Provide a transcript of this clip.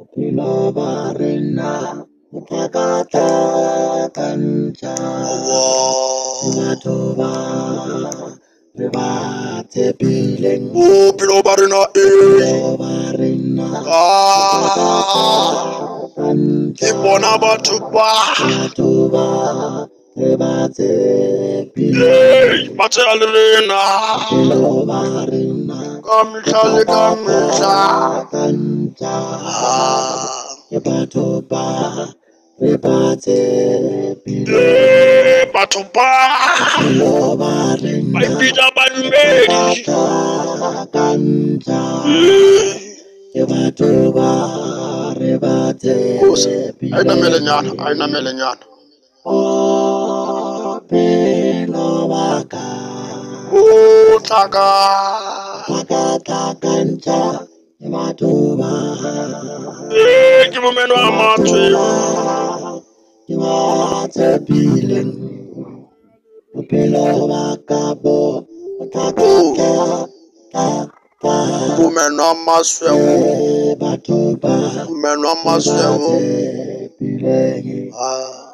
Pilobarina, Utakata Kancha, Matoba, Ribate Piling, Pilobarina, Pilobarina, Kancha, Ibona Batuba, Matoba, Ribate Piling, Matalina, Pilobarina, Kamcha, Kancha, Patoba, Rebate, Batuba, Pilobarina, my Peter Banumedi, Kanta, Patoba, Rebate, Aina Melenyan, Oh, Pilobaka, Taka, Kanta, Patoba, Kimomeno Amatri, Rebate, Piling. Pilobakabo, Takata, Umeno Amaswewu, Batoba, Umeno Amaswewu, Pilegi.